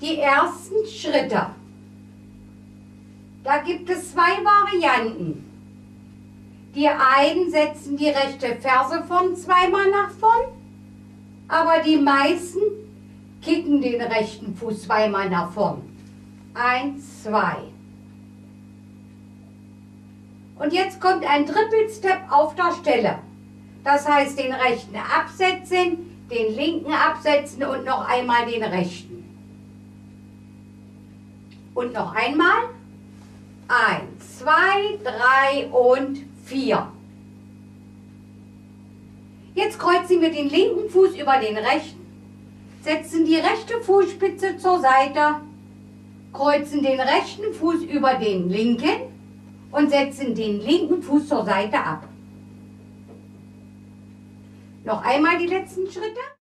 die ersten Schritte. Da gibt es zwei Varianten. Die einen setzen die rechte Ferse vorn zweimal nach vorn, aber die meisten kicken den rechten Fuß zweimal nach vorn. 1, 2. Und jetzt kommt ein Triple Step auf der Stelle. Das heißt, den rechten absetzen, den linken absetzen und noch einmal den rechten. Und noch einmal. 1, 2, 3 und 4. Jetzt kreuzen wir den linken Fuß über den rechten, setzen die rechte Fußspitze zur Seite, kreuzen den rechten Fuß über den linken und setzen den linken Fuß zur Seite ab. Noch einmal die letzten Schritte.